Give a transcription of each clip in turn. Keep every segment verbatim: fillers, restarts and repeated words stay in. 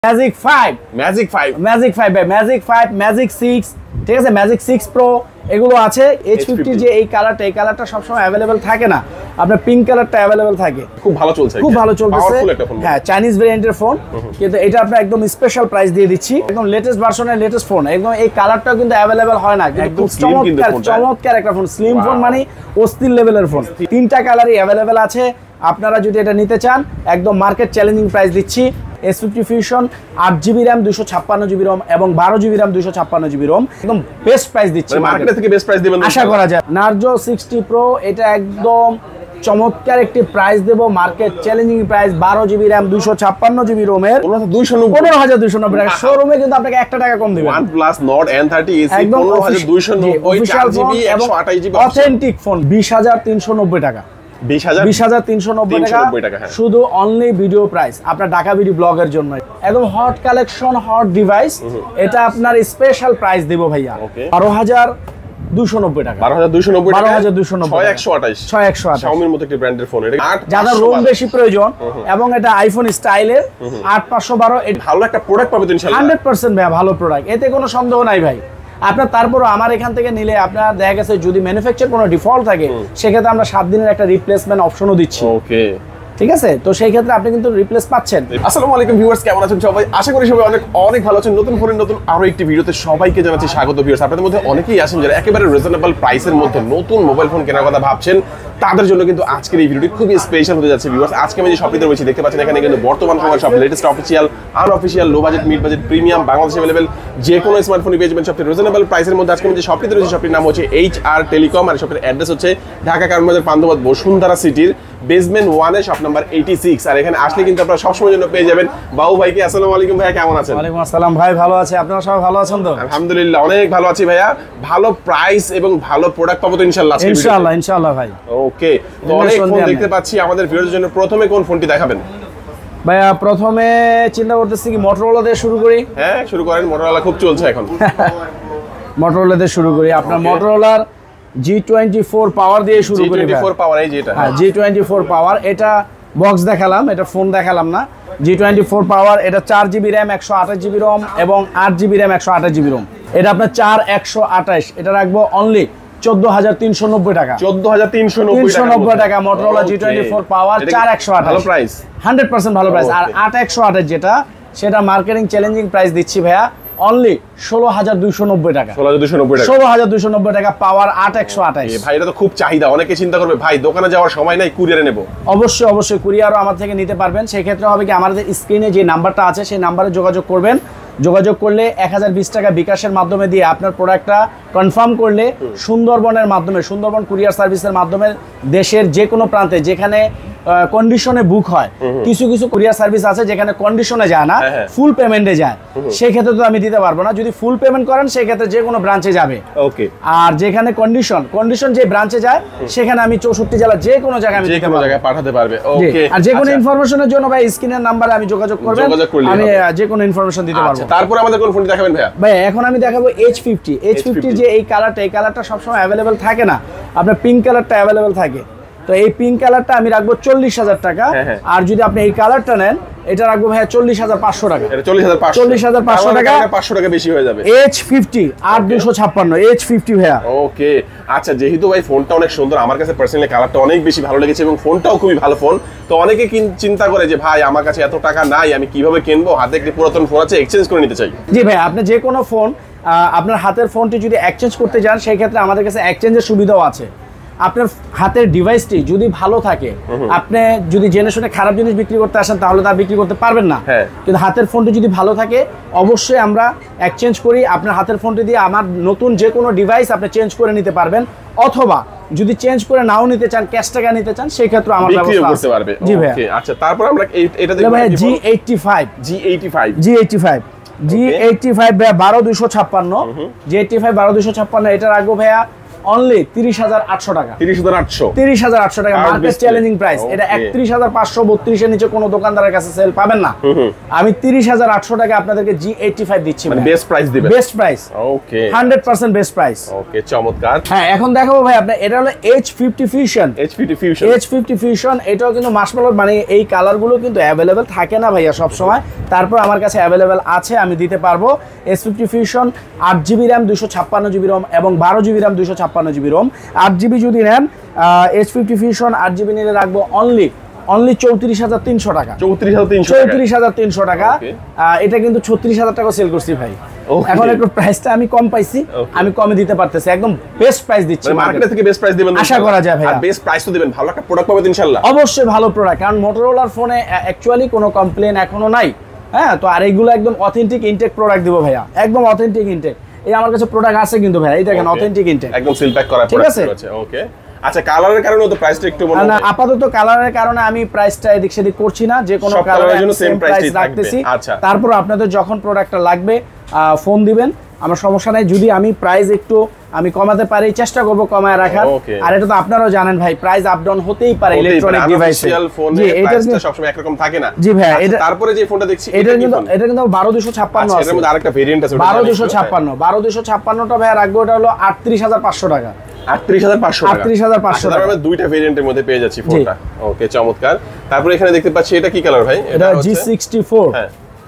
Magic five magic five magic five ভাই magic five magic six ঠিক আছে, magic six pro এগুলো আছে। এইচ ফিফটি যে এই কালারটা এই কালারটা সবসময় অ্যাভেলেবেল থাকে না, আপনার পিঙ্ক কালারটা অ্যাভেলেবেল থাকে। খুব ভালো চলছে, খুব ভালো চলতেছে। হ্যাঁ, চাইনিজ ভেরিয়েন্টের ফোন, কিন্তু এটা আপনার একদম স্পেশাল প্রাইস দিয়ে দিচ্ছি, একদম লেটেস্ট ভার্সনের লেটেস্ট ফোন। একদম এই কালারটাও কিন্তু অ্যাভেলেবেল হয় না, একদম চমৎকার চমৎকার একটা ফোন, স্লিম ফোন মানে অস্থির লেভেলের ফোন। তিনটা কালারই অ্যাভেলেবেল আছে, আপনারা যদি এটা নিতে চান একদম মার্কেট চ্যালেঞ্জিং প্রাইস দিচ্ছি। এস ফিফটি ফিউশন আট জিবি র্যাম দুশো ছাপ্পান্ন জিবি রম এবং বারো জিবি র্যাম দুশো ছাপ্পান্ন জিবি রম, একদম বেস্ট প্রাইস দিচ্ছি, মার্কেট থেকে বেস্ট প্রাইস দিবেন আশা করা যায়। নার্জো সিক্সটি প্রো এটা একদম চমৎকার একটি প্রাইস দেবো, মার্কেট চ্যালেঞ্জিং প্রাইস, বারো জিবি র্যাম দুশো ছাপ্পান্ন জিবি রোমের পনেরো হাজার দুইশো নব্বই টাকা। শোরুমে কিন্তু আপনাকে একটা টাকা কম দিবেন। OnePlus Nord N thirty SE পনেরো হাজার দুইশো নব্বই, চার জিবি একশো আঠাশ জিবি অথেন্টিক ফোন বিশ হাজার তিনশো নব্বই টাকা। বিশ হাজার তিনশো নব্বই টাকা শুধু অনলি ভিডিও প্রাইস, আপনার ঢাকা ভিডিও ব্লগের জন্য একদম হট কালেকশন, হট ডিভাইস। এটা আপনার স্পেশাল প্রাইস দেবো ভাইয়া বারো হাজার দুইশো নব্বই টাকা। বারো হাজার দুইশো নব্বই বারো হাজার দুইশো নব্বই ছয় একশো আঠাশ ছয় একশো আঠাশ Xiaomi এর মতো একটি ব্র্যান্ডের ফোন, এটা যাদের রোম বেশি প্রয়োজন এবং এটা আইফোন স্টাইলের আট পাঁচশো বারো, এটা ভালো একটা প্রোডাক্ট পাবে তো ইনশাআল্লাহ হান্ড্রেড পার্সেন্ট ভাই, ভালো প্রোডাক্ট, এতে কোনো সন্দেহ নাই ভাই। আপনার তারপরও আমার এখান থেকে নিলে আপনার দেখা গেছে যদি ম্যানুফ্যাকচার কোনো ডিফল্ট থাকে সেক্ষেত্রে আমরা সাত দিনের একটা রিপ্লেসমেন্ট অপশনও দিচ্ছি। ওকে, ঠিক আছে, তো সেই ক্ষেত্রে আপনি কিন্তু রিপ্লেস পাচ্ছেন। আসসালামু আলাইকুম ভিউয়ার্স, কেমন আছেন সবাই? আশা করি সবাই অনেক অনেক ভালো আছেন। নতুন ফোনের নতুন আরো একটি ভিডিওতে সবাইকে জানাচ্ছি স্বাগত। ভিউয়ার্স, আপনাদের মধ্যে অনেকেই আছেন যারা একেবারে রিজনেবল প্রাইসের মধ্যে নতুন মোবাইল ফোন কেনার কথা ভাবছেন, তাদের জন্য কিন্তু আজকের এই ভিডিওটি খুবই স্পেশাল হতে যাচ্ছে। ভিউয়ার্স, আজকে আমি যে শপটিতে রয়েছি দেখতে পাচ্ছেন, এখানে কিন্তু বর্তমান সময়ের সব latest official, unofficial, low budget, mid budget, premium বাংলাদেশে অ্যাভেলেবেল যে কোনো স্মার্টফোনই পেয়ে যাবেন সবচেয়ে রিজনেবল প্রাইসের মধ্যে। আজকে আমি যে শপটিতে রয়েছে শপটির নাম হচ্ছে এইচ আর টেলিকম, আর শপের অ্যাড্রেস হচ্ছে ঢাকা কারমাবাজার পান্থপথ বসুন্ধরা সিটির বেসমেন্ট ওয়ানে শপ নাম্বার এইটি সিক্স। আর এখানে আসলে কিন্তু আপনারা সবসময় জন্য পেয়ে যাবেন বাবু ভাইকে। আসসালামু আলাইকুম ভাইয়া, কেমন আছেন? ওয়ালাইকুম আসসালাম ভাই, ভালো আছে, আপনারা সবাই ভালো আছেন তো? আলহামদুলিল্লাহ অনেক ভালো আছি ভাইয়া। ভালো প্রাইস এবং ভালো প্রোডাক্ট পাবো তো ইনশাআল্লাহ আজকে? ইনশাআল্লাহ ইনশাআল্লাহ ভাই। ওকে, তো অনেক ফোন দেখতে পাচ্ছি, আমাদের ভিউয়ারদের জন্য প্রথমে কোন ফোনটি দেখাবেন ভাইয়া? প্রথমে চিন্তা করতেছি কি মোটরোলা দিয়ে শুরু করি। হ্যাঁ, শুরু করেন, মোটরোলা খুব চলছে এখন। মোটরোলা দিয়ে শুরু করি, আপনার মোটরোলার জি টোয়েন্টি ফোর পাওয়ার দিয়ে শুরু করি। জি টোয়েন্টি ফোর পাওয়ার, এই যে এটা, হ্যাঁ জি টোয়েন্টি ফোর পাওয়ার, এটা বক্স দেখালাম, এটা ফোন দেখালাম না। জি টোয়েন্টি ফোর পাওয়ার, এটা চার জিবি র্যাম একশো আঠাশ জিবি রম এবং আট জিবি র্যাম একশো আঠাশ জিবি রম। এটা আপনার চার একশো আঠাশ, এটা রাখবো অনলি চোদ্দ হাজার তিনশো নব্বই টাকা। চোদ্দ হাজার তিনশো নব্বই টাকা Motorola G twenty four power চার একশো আঠাশ, ভালো প্রাইস, হান্ড্রেড পার্সেন্ট ভালো প্রাইস। আর আট একশো আঠাশ যেটা, সেটা মার্কেটিং চ্যালেঞ্জিং প্রাইস দিচ্ছি ভাইয়া অনলি ষোলো হাজার দুইশো নব্বই টাকা। ষোলো হাজার দুইশো নব্বই টাকা ষোলো হাজার দুইশো নব্বই টাকা পাওয়ার আট একশো আঠাশ। ভাই এটা তো খুব চাহিদা, অনেকে চিন্তা করবে ভাই দোকানে যাওয়ার সময় নাই, কুরিয়ারে নেব। অবশ্যই অবশ্যই কুরিয়ারও আমার থেকে নিতে পারবেন। সেই ক্ষেত্রে হবে কি, আমাদের স্ক্রিনে যে নাম্বারটা আছে সেই নাম্বারে যোগাযোগ করবেন। যোগাযোগ করলে এক হাজার বিশ টাকা বিকাশের মাধ্যমে দিয়ে আপনার প্রোডাক্টটা কনফার্ম করলে সুন্দরবনের মাধ্যমে, সুন্দরবন কুরিয়ার সার্ভিসের মাধ্যমে দেশের যে কোনো প্রান্তে যেখানে কন্ডিশনে বুক হয়, কিছু কিছু কুরিয়ার সার্ভিস আছে যেখানে কন্ডিশনে যায় না, ফুল পেমেন্টে যায়, সেই ক্ষেত্রে তো আমি দিতে পারবো না। যদি ফুল পেমেন্ট করেন সেই ক্ষেত্রে যে কোনো ব্রাঞ্চে যাবে। ওকে, আর যেখানে কন্ডিশন কন্ডিশন যে ব্রাঞ্চে যায় সেখানে আমি চৌষট্টি জেলা যে কোনো জায়গায় আমি যে কোনো জায়গায় পাঠাতে পারবে। ওকে, আর যে কোনো ইনফরমেশনের জন্য ভাই স্ক্রিনের নাম্বারে আমি যোগাযোগ করবেন, আমি যে কোনো ইনফরমেশন দিতে পারবো। তারপর আমাদের কোন ফোনটি দেখাবেন ভাইয়া? ভাই এখন আমি দেখাবো এইচ ফিফটি। এইচ ফিফটি যে এই কালারটা এই কালারটা সবসময় অ্যাভেলেবেল থাকে না, আপনার পিঙ্ক কালারটা অ্যাভেলেবেল থাকে। তো এই পিঙ্ক কালারটা আমি রাখবো চল্লিশ হাজার টাকা, আর যদি আপনি এই কালারটা নেন এটা রাখবো ভাইয়া চল্লিশ হাজার পাঁচশো টাকা। চল্লিশ হাজার চল্লিশ হাজার পাঁচশো টাকা, পাঁচশো টাকা বেশি হয়ে যাবে। এইচ ফিফটি আট দুশো ছাপ্পান্ন এইচ ফিফটি ভাইয়া। ওকে, আচ্ছা, যেহেতু ভাই ফোনটা অনেক সুন্দর, আমার কাছে পার্সোনালি কালারটা অনেক বেশি ভালো লেগেছে এবং ফোনটাও খুবই ভালো ফোন, তো অনেকে চিন্তা করে যে ভাই আমার কাছে এত টাকা নাই, আমি কিভাবে কিনবো, হাতে একটি পুরাতন ফোন আছে এক্সচেঞ্জ করে নিতে চাই। জি ভাই, আপনি যে কোনো ফোন, আপনার হাতের ফোনটি যদি এক্সচেঞ্জ করতে যান সেই ক্ষেত্রে আমাদের কাছে এক্সচেঞ্জের সুবিধাও আছে। আপনার হাতের ডিভাইসটি যদি ভালো থাকে, আপনি যদি জেনে শুনে খারাপ জিনিস বিক্রি করতে আসেন তাহলে তা বিক্রি করতে পারবেন না, কিন্তু হাতের ফোনটি যদি ভালো থাকে অবশ্যই আমরা এক্সচেঞ্জ করি। আপনার হাতের ফোনটি দিয়ে আমার নতুন যে কোনো ডিভাইস আপনি চেঞ্জ করে নিতে পারবেন, অথবা যদি চেঞ্জ করে নাও নিতে চান, ক্যাশ টাকা নিতে চান, সেই ক্ষেত্রে আমার ব্যবস্থা করতে পারবে। জি ভাই। ওকে, আচ্ছা, তারপর আমরা এটা দেখব ভাই G eighty five G eighty five G eighty five G eighty five ভাইয়া বারো দুইশো ছাপ্পান্ন জি এইটটি ফাইভ বারো দুইশো ছাপ্পান্ন, এটা রাখবো ভাইয়া অনলি তিরিশ হাজার আটশো টাকা। তিরিশ হাজার আটশো তিরিশ হাজার আটশো টাকা মার্কেট চ্যালেঞ্জিং প্রাইস। এটা একত্রিশ হাজার পাঁচশো বত্রিশ এর নিচে কোনো দোকানদারের কাছে সেল পাবেন না। আমি তিরিশ হাজার আটশো টাকা আপনাদেরকে জি এইটটি ফাইভ দিচ্ছি, মানে বেস্ট প্রাইস দিবেন। Best price, okay, hundred percent best price. Okay, চমৎকার। হ্যাঁ, এখন দেখাবো ভাই আপনার, এটা হলো edge fifty fusion. Edge fifty fusion, edge fifty fusion এটাও কিন্তু মার্শমেলো, মানে এই কালারগুলো কিন্তু অ্যাভেলেবেল থাকে না ভাইয়া সব সময়, তারপর আমার কাছে অ্যাভেলেবেল আছে, আমি দিতে পারবো। এইচ ফিফটি ফিউশন আট জিবি র্যাম দুশো ছাপ্পান্ন জিবি রোম এবং বারো জিবি র্যাম দুশো ছাপ্পান্ন জিবি রোম। আট জিবি যদি নেন এইচ ফিফটি ফিউশন আট জিবি নিলে রাখবো অনলি অনলি চৌত্রিশ হাজার তিনশো টাকা। চৌত্রিশ হাজার তিনশো চৌত্রিশ হাজার তিনশো টাকা। এটা কিন্তু ছত্রিশ হাজার টাকা সেল করছি ভাই, এখন একটু প্রাইসটা আমি কম পাইছি, আমি কমে দিতে পারতেছি, একদম বেস্ট প্রাইস দিচ্ছি। মার্কেট থেকে বেস্ট প্রাইস দিবেন আশা করা যায় ভাই, আর বেস্ট প্রাইস তো দিবেন, ভালো একটা প্রোডাক্ট পাবেন ইনশাআল্লাহ। অবশ্যই ভালো প্রোডাক্ট, কারণ মোটরোলার ফোনে অ্যাকচুয়ালি কোনো কমপ্লেন এখনো নাই। হ্যাঁ, তো আর এইগুলো একদম অথেন্টিক ইনটেক প্রোডাক্ট দিব ভাইয়া, একদম অথেন্টিক ইনটেক। এই আমার কাছে প্রোডাক্ট আছে কিন্তু ভাই, এই দেখেন অথেন্টিক ইনটেক, একদম সিল প্যাক করা ঠিক আছে। ওকে, আচ্ছা, কালারের কারণে তো প্রাইসটা একটু মনে না, আপাতত কালারের কারণে আমি প্রাইসটা এদিক সেদিক করছি না, যে কোনো কালারের জন্য সেম প্রাইস রাখতেছি। আচ্ছা, তারপর আপনাদের যখন প্রোডাক্টটা লাগবে ফোন দিবেন, আমার সমস্যা নাই। যদি আমি প্রাইস একটু আমি কমাতে পারি, চেষ্টা করব কমায় রাখার। আর এটা তো আপনারাও জানেন ভাই, প্রাইস আপ ডাউন হতেই পারে ইলেকট্রনিক ডিভাইসে। জি, এটা সব সময় একরকম থাকে না। জি ভাই, এটা তারপরে যে ফোনটা দেখছি এটা কিন্তু এটা কিন্তু বারো দুশো ছাপ্পান্ন আছে, এর মধ্যে আরেকটা ভেরিয়েন্ট আছে বারো দুশো ছাপ্পান্ন। বারো দুশো ছাপ্পান্ন টা ভাই রাখবো, এটা হলো আটত্রিশ হাজার পাঁচশো টাকা। আটত্রিশ হাজার পাঁচশো টাকা, আটত্রিশ হাজার পাঁচশো টাকা। আমরা দুইটা ভেরিয়েন্টের মধ্যে পেয়ে যাচ্ছি ফোনটা। ওকে, চমৎকার। তারপরে এখানে দেখতে পাচ্ছি এটা কি কালার ভাই? এটা জি সিক্সটি ফোর। হ্যাঁ,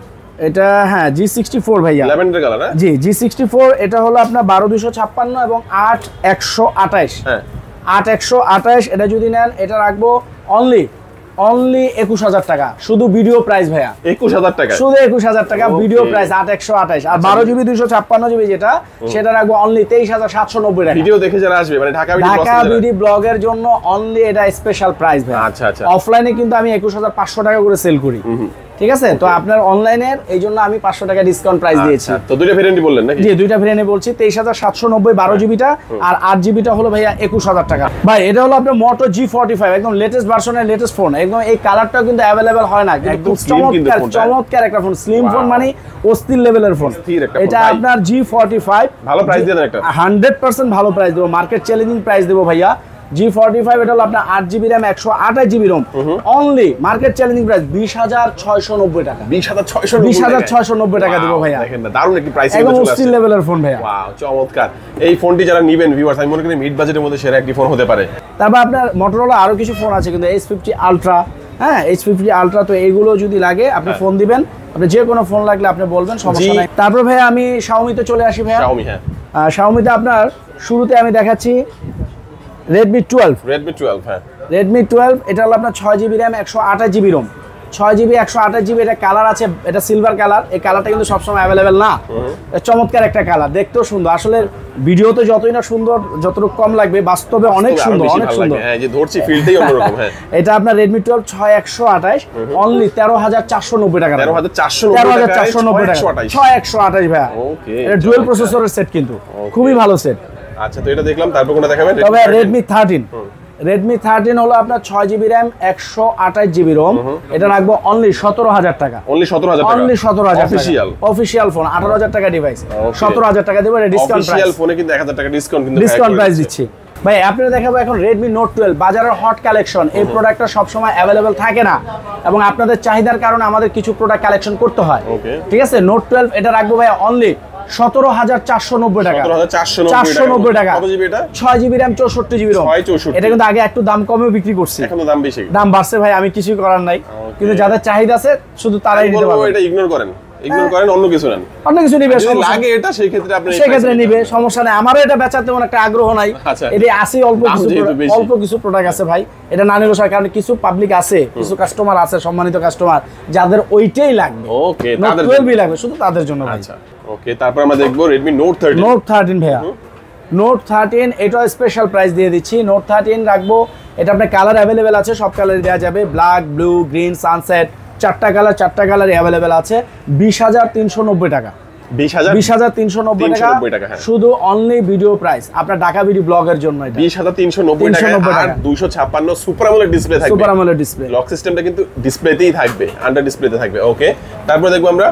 এটা হ্যাঁ জি সিক্সটি ফোর ভাইয়া, ল্যাভেন্ডার কালার। হ্যাঁ, জি জি সিক্সটি ফোর। এটা হলো আপনার বারো দুশো ছাপ্পান্ন এবং আট একশো আঠাইশ। হ্যাঁ, আট একশো আঠাইশ। এটা যদি নেন, এটা রাখবো অনলি অনলি একুশ হাজার টাকা, শুধু ভিডিও প্রাইস ভাইয়া। একুশ হাজার টাকা, শুধু একুশ হাজার টাকা ভিডিও প্রাইস, আট একশো আঠাইশ। আর বারো জিবি দুইশো ছাপ্পান্ন জিবি যেটা, সেটা রাখবো অনলি তেইশ হাজার সাতশো নব্বই টাকা। ভিডিও দেখে যারা আসবে, মানে ঢাকা ঢাকা বিডি ব্লগের জন্য অনলি এটা স্পেশাল প্রাইস ভাই। আচ্ছা আচ্ছা। অফলাইনে কিন্তু আমি একুশ হাজার পাঁচশো টাকা করে সেল করি, ঠিক আছে। তো আপনার অনলাইনের এই জন্য আমি পাঁচশো টাকা ডিসকাউন্ট প্রাইস দিয়েছি। তো দুইটা ভেরিয়েন্টই বললেন নাকি? জি, দুইটা ভেরিয়েন্টে বলছি, তেইশ হাজার সাতশো নব্বই বারো জিবিটা, আর আট জিবিটা হলো ভাইয়া একুশ হাজার টাকা। ভাই এটা হলো আপনার মোটো জি ফোর্টি ফাইভ, একদম লেটেস্ট ভার্সনের লেটেস্ট ফোন, একদম এই কালারটাও কিন্তু অ্যাভেলেবেল হয় না, কিন্তু চমৎকার চমৎকার একটা ফোন, স্লিম ফোন, মানে অস্থির লেভেলের ফোন। এটা আপনার জি ফোর্টি ফাইভ, ভালো প্রাইস দিয়ে দেন একটা, হান্ড্রেড পার্সেন্ট ভালো প্রাইস দেবো, মার্কেট চ্যালেঞ্জিং প্রাইস দেবো ভাইয়া। জি ফোর্টি ফাইভ এটা হলো আপনার আট জিবি র্যাম একশো আঠাশ GB ROM, only market challenging price বিশ হাজার ছয়শো নব্বই টাকা। বিশ হাজার ছয়শো বিশ হাজার ছয়শো নব্বই টাকা দিব ভাইয়া। দেখেন না, দারুণ একটি প্রাইস, একদম স্টিল লেভেলের ফোন ভাইয়া। ওয়াও, চমৎকার। এই ফোনটি যারা নেবেন ভিউয়ার্স, আমি মনে করি মিড বাজেটের মধ্যে সেরা একটি ফোন হতে পারে। তারপর আপনার মোটরোলা আরো কিছু ফোন আছে কিন্তু, এইচ ফিফটি আলট্রা। হ্যাঁ, এইচ ফিফটি আলট্রা, তো এইগুলো যদি লাগে আপনি ফোন দিবেন, আপনি যে কোনো ফোন লাগলে আপনি বলবেন, সমস্যা নাই। তারপর ভাইয়া আমি শাওমিতে চলে আসি ভাইয়া। শাওমি, হ্যাঁ, শাওমিতে আপনার শুরুতে আমি দেখাচ্ছি রেডমি টুয়েলভ। রেডমি টুয়েলভ, হ্যাঁ, রেডমি টুয়েলভ। এটা হলো আপনার ছয় জিবি র্যাম একশো আঠাশ জিবি রোম, ছয় জিবি একশো আঠাশ জিবি। এটা কালার আছে, এটা সিলভার কালার। এই কালারটা কিন্তু সবসময় অ্যাভেলেবেল না, চমৎকার একটা কালার, দেখতেও সুন্দর। আসলে ভিডিওতে যতই না সুন্দর, যতটুকু কম লাগবে, বাস্তবে অনেক সুন্দর, অনেক সুন্দর। হ্যাঁ, যে ধরছি ফিলটাই অন্যরকম। হ্যাঁ, এটা আপনার রেডমি টুয়েলভ ছয় একশো আঠাশ, অনলি তেরো হাজার চারশো নব্বই টাকা। তেরো হাজার চারশো নব্বই টাকা, ছয় একশো আঠাশ ভাইয়া। ওকে, এটা ডুয়াল প্রসেসরের সেট, কিন্তু খুবই ভালো সেট। আচ্ছা, তো এটা দেখলাম, তারপর কোনটা দেখাবেন? তবে রেডমি থার্টিন। রেডমি থার্টিন হলো আপনার ছয় জিবি র্যাম একশো আঠাশ জিবি রোম, এটা রাখবো অনলি সতেরো হাজার টাকা। অনলি সতেরো হাজার টাকা, অনলি সতেরো হাজার অফিশিয়াল অফিশিয়াল ফোন, আঠারো হাজার টাকা ডিভাইস, সতেরো হাজার টাকা দেবো। এটা ডিসকাউন্ট প্রাইস, অফিশিয়াল ফোনে কিন্তু এক হাজার টাকা ডিসকাউন্ট, কিন্তু ডিসকাউন্ট প্রাইস দিচ্ছি ভাই। আপনারা দেখাবো এখন রেডমি নোট টুয়েলভ, বাজারের হট কালেকশন। এই প্রোডাক্টটা সবসময় অ্যাভেলেবেল থাকে না, এবং আপনাদের চাহিদার কারণে আমাদের কিছু প্রোডাক্ট কালেকশন করতে হয়, ঠিক আছে। নোট টুয়েলভ এটা রাখবো ভাই অনলি সতেরো হাজার চারশো নব্বই টাকা। চারশো নব্বই টাকা, ছয় জিবি র্যাম চৌষট্টি জিবি রোম। এটা কিন্তু আগে একটু দাম কমেও বিক্রি করছি, এখন দাম বেশি, দাম বাড়ছে ভাই, আমি কিছুই করার নাই। কিন্তু যাদের চাহিদা আছে শুধু তারাই নিতে পারবে। এটা ইগনোর করেন, ইগনোর করেন, অন্য কিছু নেন, অন্য কিছু নিবে, যদি লাগে এটা সেই ক্ষেত্রে আপনি সেই ক্ষেত্রে নিবে, সমস্যা নাই। আমারও এটা বেচার তেমন একটা আগ্রহ নাই, এটা আছে অল্প কিছু, অল্প কিছু প্রোডাক্ট আছে ভাই, এটা না নিলে কারণ কিছু পাবলিক আছে, কিছু কাস্টমার আছে, সম্মানিত কাস্টমার, যাদের ওইটাই লাগবে, ওকে, তাদের টুয়েলভই লাগবে, শুধু তাদের জন্য ভাই। আচ্ছা, ওকে, তারপর আমরা দেখবো Redmi note thirteen. Note thirteen ভাইয়া, নোট থার্টিন এটাও স্পেশাল প্রাইস দিয়ে দিচ্ছি। নোট থার্টিন রাখবো, এটা আপনার কালার অ্যাভেলেবেল আছে, সব কালারই দেওয়া যাবে, ব্ল্যাক, ব্লু, গ্রিন, সানসেট, চারটা কালার, চারটা কালার অ্যাভেলেবেল আছে। বিশ হাজার তিনশো নব্বই টাকা, বিশ হাজার তিনশো নব্বই টাকা, শুধু অনলি ভিডিও প্রাইস, আপনার ঢাকা ভিডিও ব্লগের জন্য। এটা বিশ হাজার তিনশো নব্বই টাকা, আর দুইশো ছাপ্পান্ন সুপার আমোলেড ডিসপ্লে থাকবে, সুপার আমোলেড ডিসপ্লে। লক সিস্টেমটা কিন্তু ডিসপ্লেতেই থাকবে, আন্ডার ডিসপ্লেতে থাকবে। ওকে, তারপর দেখবো আমরা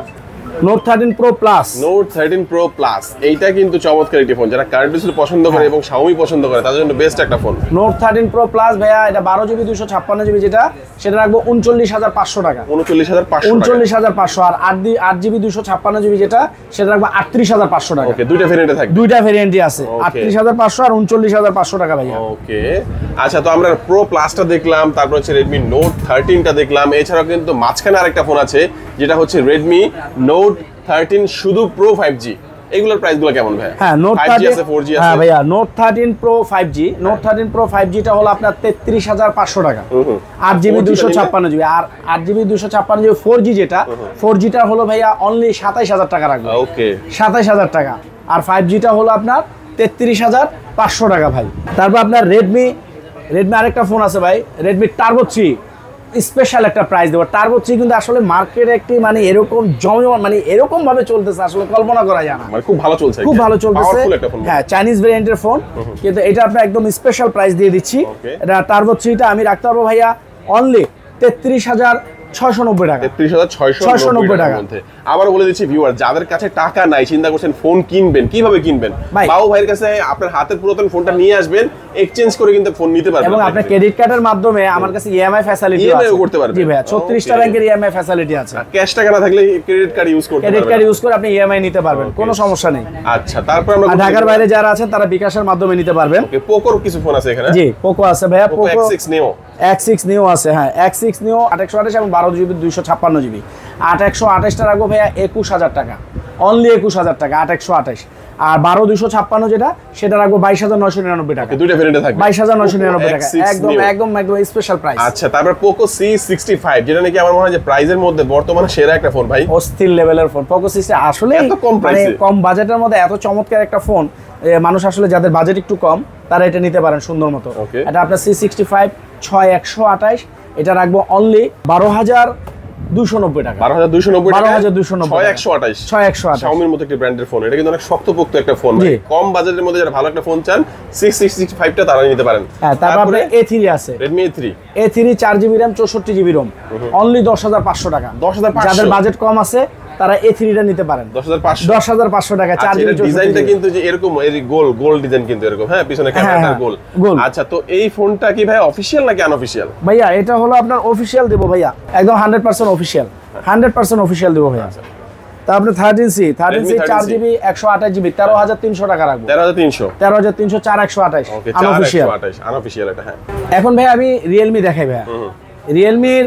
note thirteen pro plus. Note thirteen pro plus এইটা কিন্তু চমৎকার একটি ফোন, যারা কার্ড ডিসপ্লে পছন্দ করে এবং Xiaomi পছন্দ করে তাদের জন্য বেস্ট একটা phone. Note thirteen pro plus ভাইয়া, এটা বারো জিবি দুশো ছাপ্পান্ন জিবি যেটা, সেটা রাখবো উনচল্লিশ হাজার পাঁচশো টাকা। উনচল্লিশ হাজার পাঁচশো উনচল্লিশ হাজার পাঁচশো। আর আট আট জিবি দুশো ছাপ্পান্ন জিবি যেটা, সেটা রাখবো আটত্রিশ হাজার পাঁচশো টাকা। ওকে, দুইটা ভেরিয়েন্টে থাকবে। দুইটা ভেরিয়েন্টই আছে, আটত্রিশ হাজার পাঁচশো আর উনচল্লিশ হাজার পাঁচশো টাকা ভাইয়া। ওকে আচ্ছা, তো আমরা প্রো প্লাসটা দেখলাম, তারপর হচ্ছে রেডমি নোট থার্টিনটা দেখলাম, এছাড়াও কিন্তু মাঝখানে আরেকটা ফোন আছে যেটা হচ্ছে রেডমি নোট থার্টিন শুধু প্রো ফাইভ জি। এগুলোর প্রাইসগুলো কেমন ভাই? হ্যাঁ, নোট ফাইভ জি আছে, ফোর জি আছে। হ্যাঁ ভাইয়া, note thirteen pro five G, note thirteen pro five জিটা হলো আপনার তেত্রিশ হাজার পাঁচশো টাকা, আট জিবি দুশো ছাপ্পান্ন জিবি। আর আট জিবি দুশো ছাপ্পান্ন জিবি ফোর জি যেটা, ফোর জিটা হলো ভাইয়া অনলি সাতাইশ হাজার টাকা রাখবে। ওকে, সাতাইশ হাজার টাকা। আর ফাইভ জিটা হলো আপনার তেত্রিশ হাজার পাঁচশো টাকা ভাই। তারপর আপনার রেডমি রেডমি আরেকটা ফোন আছে ভাই, রেডমি টার্বো থ্রি, স্পেশাল একটা প্রাইস দেবো। টার্বো থ্রি কিন্তু আসলে মার্কেটে একটি মানে এরকম জমজমাট, মানে এরকম ভাবে চলতেছে আসলে কল্পনা করা যায় না, মানে খুব ভালো চলছে, খুব ভালো চলতেছে। হ্যাঁ, চাইনিজ ভেরিয়েন্টের ফোন, কিন্তু এটা আপনার একদম স্পেশাল প্রাইস দিয়ে দিচ্ছি। এটা টার্বো থ্রিটা আমি রাখতে পারবো ভাইয়া অনলি তেত্রিশ হাজার ছয়শো নব্বই টাকা। তেত্রিশ হাজার ছয়শো নব্বই টাকার মধ্যে। আবার বলে দিচ্ছি ভিউয়ার, যাদের কাছে টাকা নাই, চিন্তা করছেন ফোন কিনবেন, কিভাবে কিনবেন, বাবু ভাইয়ের কাছে আপনার হাতের পুরাতন ফোনটা নিয়ে আসবেন, এক্সচেঞ্জ করে কিন্তু ফোন নিতে পারবেন। এবং আপনার ক্রেডিট কার্ডের মাধ্যমে আমার কাছে ইএমআই ফ্যাসিলিটি আছে, ইএমআই করতে পারবেন। জি ভাইয়া, ছত্রিশটা ব্যাংকের ইএমআই ফ্যাসিলিটি আছে। ক্যাশ টাকা না থাকলে ক্রেডিট কার্ড ইউজ করতে পারবেন, ক্রেডিট কার্ড ইউজ করে আপনি ইএমআই নিতে পারবেন, কোনো সমস্যা নেই। আচ্ছা, তারপর আমরা ঢাকার বাইরে যারা আছেন তারা বিকাশের মাধ্যমে নিতে পারবেন। ওকে, পোকোর কিছু ফোন আছে এখানে। জি, পোকো আছে ভাইয়া, Poco X six neo, X six neo আছে। হ্যাঁ, এক্স সিক্স নিও আট একশো আঠাশ এবং বারো জিবি দুইশো ছাপ্পান্ন জিবি। আট একশো আঠাশটা রাখবো ভাইয়া একুশ হাজার টাকা, অনলি একুশ হাজার টাকা আট একশো আঠাশ। আর বারো দুইশো ছাপ্পান্ন যেটা, সেটা রাখবো বাইশ হাজার নয়শো নিরানব্বই টাকা। দুইটা ভেরিয়েন্টে থাকবে বাইশ হাজার নয়শো নিরানব্বই টাকা, একদম একদম একদম স্পেশাল প্রাইস। আচ্ছা, তারপর পোকো সি সিক্সটি ফাইভ, যেটা নাকি আমার মনে হয় যে প্রাইসের মধ্যে বর্তমানে সেরা একটা ফোন ভাই, অস্থির লেভেলের ফোন পোকো সিক্সটি। আসলে মানে কম বাজেটের মধ্যে এত চমৎকার একটা ফোন, মানুষ আসলে যাদের বাজেট একটু কম তারা এটা নিতে পারেন সুন্দর মতো। এটা আপনার সি সিক্সটি ফাইভ ছয় একশো আঠাশ, এটা রাখবো অনলি বারো হাজার দুশো নব্বই টাকা। বারো হাজার দুশো নব্বই বারো হাজার দুশো নব্বই, ছয় একশো আঠাশ, ছয় একশো আঠাশ। Xiaomi মতো একটা ব্র্যান্ডের ফোন, এটা কিন্তু অনেক শক্তপোক্ত একটা ফোন, কম বাজেটের মধ্যে যারা ভালো একটা ফোন চান সিক্স সিক্সটি ফাইভ টা তারা নিতে পারেন। হ্যাঁ, তারপর আপনার এ থ্রি আছে, Redmi A three, A three চার জিবি র্যাম চৌষট্টি জিবি রোম, অনলি দশ হাজার পাঁচশো টাকা। দশ হাজার পাঁচশো, যাদের বাজেট কম আছে তারা এ থ্রিটা নিতে পারেন দশ হাজার পাঁচশো, দশ হাজার পাঁচশো টাকা। চার জিবি ডিজাইনটা কিন্তু যে এরকম গোল গোল ডিজাইন কিন্তু এরকম, হ্যাঁ, পিছনে ক্যামেরাটা গোল। আচ্ছা, তো এই ফোনটা কি ভাই অফিশিয়াল নাকি আনঅফিশিয়াল? ভাইয়া এটা হলো আপনার অফিশিয়াল দেবো ভাইয়া, একদম hundred percent official, hundred percent official দেবো ভাইয়া। তা আপনি থার্টিন সি থার্টিন সি চার জিবি একশো আঠাশ জিবি তেরো হাজার তিনশো টাকা রাখবো। তেরো হাজার তিনশো, তেরো হাজার তিনশো চার একশো আঠাশ আনঅফিশিয়াল। আনঅফিশিয়াল এটা। হ্যাঁ, এখন ভাই আমি রিয়েলমি দেখাই ভাইয়া। রিয়েলমির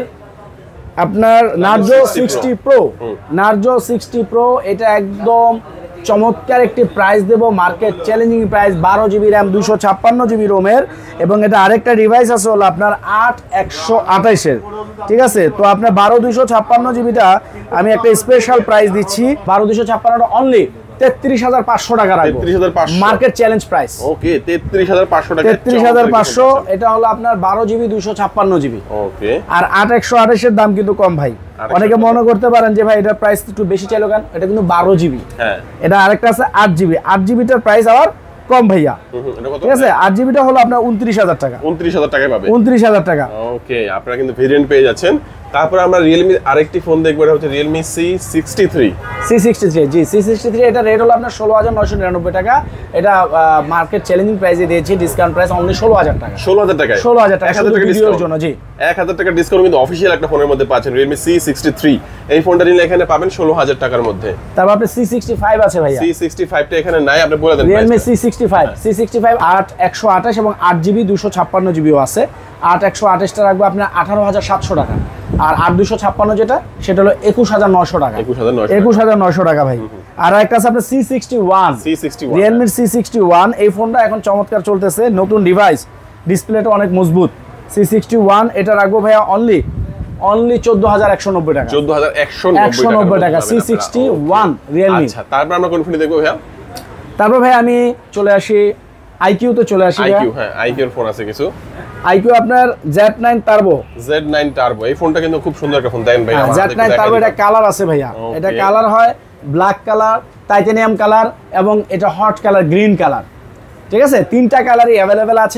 আপনার Narzo sixty pro, Narzo sixty pro, এটা একদম চমৎকার একটি প্রাইস দেবো, মার্কেট চ্যালেঞ্জিং প্রাইস, বারো জিবি র্যাম দুশো ছাপ্পান্ন জিবি রোমের। এবং এটা আরেকটা ডিভাইস আছে হলো আপনার আট একশো আঠাশের, ঠিক আছে। তো আপনার বারো দুশো ছাপ্পান্ন জিবিটা আমি একটা স্পেশাল প্রাইস দিচ্ছি, বারো দুশো ছাপ্পান্নটা অনলি তেত্রিশ হাজার পাঁচশো টাকা রাখবো, মার্কেট চ্যালেঞ্জ প্রাইস। ওকে, তেত্রিশ হাজার পাঁচশো টাকা, তেত্রিশ হাজার পাঁচশো। এটা হলো আপনার বারো জিবি দুশো ছাপ্পান্ন জিবি। ওকে, আর আট একশো আঠাশের দাম কিন্তু কম ভাই। অনেকে মনে করতে পারেন যে ভাই এটার প্রাইস একটু বেশি চাইলো কেন, এটা কিন্তু বারো জিবি। হ্যাঁ, এটা আরেকটা আছে আট জিবি, আট জিবিটার প্রাইস আবার কম ভাইয়া, ঠিক আছে। আট জিবিটা হলো আপনার উনত্রিশ হাজার টাকা, উনত্রিশ হাজার টাকায় পাবে, উনত্রিশ হাজার টাকা। ওকে, আপনারা কিন্তু ভেরিয়েন্ট পেয়ে যাচ্ছেন। তারপর আমরা রিয়েলমি আরেকটি ফোন দেখবো, এটা হচ্ছে Realme C sixty three. C sixty three, জি সি সিক্সটি থ্রি, এটা রেট হলো আপনার ষোলো হাজার নয়শো নিরানব্বই টাকা। এটা মার্কেট চ্যালেঞ্জিং প্রাইসে দিয়েছি, ডিসকাউন্ট প্রাইস অনলি ষোলো হাজার টাকা। ষোলো হাজার টাকায়, ষোলো হাজার টাকা ভিডিওর জন্য। জি, এক হাজার টাকা ডিসকাউন্ট কিন্তু অফিশিয়াল একটা ফোনের মধ্যে পাচ্ছেন, রিয়েলমি সি সিক্সটি থ্রি। এই ফোনটা নিলে এখানে পাবেন ষোলো হাজার টাকার মধ্যে। তারপর আপনি সি সিক্সটি ফাইভ আছে ভাইয়া, সি সিক্সটি ফাইভ টা এখানে নাই, আপনি বলে দেন। Realme C sixty five, C sixty five আট একশো আঠাশ এবং আট জিবি দুশো ছাপ্পান্ন জিবিও আছে। আট একশো আঠাশটা রাখবো আপনার আঠারো হাজার সাতশো টাকা, আর আট দুশো ছাপ্পান্ন যেটা সেটা হলো একুশ হাজার নয়শো টাকা, একুশ হাজার নয়শো টাকা ভাই। আর একটা আছে আপনার সি সিক্সটি ওয়ান, রিয়েলমির সি সিক্সটি ওয়ান। এই ফোনটা এখন চমৎকার চলতেছে, নতুন ডিভাইস, ডিসপ্লেটা অনেক মজবুত। সি সিক্সটি ওয়ান এটা রাখবো ভাইয়া অনলি অনলি চোদ্দ হাজার একশো নব্বই টাকা, চোদ্দ হাজার একশো নব্বই টাকা সি সিক্সটি ওয়ান রিয়েলমি। আচ্ছা, তারপর আমরা কোন ফোন দেখবো ভাইয়া? তারপর ভাই আমি চলে আসি আইকিউ তে চলে আসি। আইকিউ, হ্যাঁ, আইকিউর ফোন আছে কিছু। আইকিউ আপনার Z nine turbo, Z nine turbo. এই ফোনটা কিন্তু খুব সুন্দর একটা ফোন, দেন ভাই। জেড নাইন টার্বো, এটা কালার আছে ভাইয়া, এটা কালার হয় ব্ল্যাক কালার, টাইটানিয়াম কালার এবং এটা হট কালার গ্রিন কালার, ঠিক আছে। তিনটা কালারই অ্যাভেলেবেল আছে।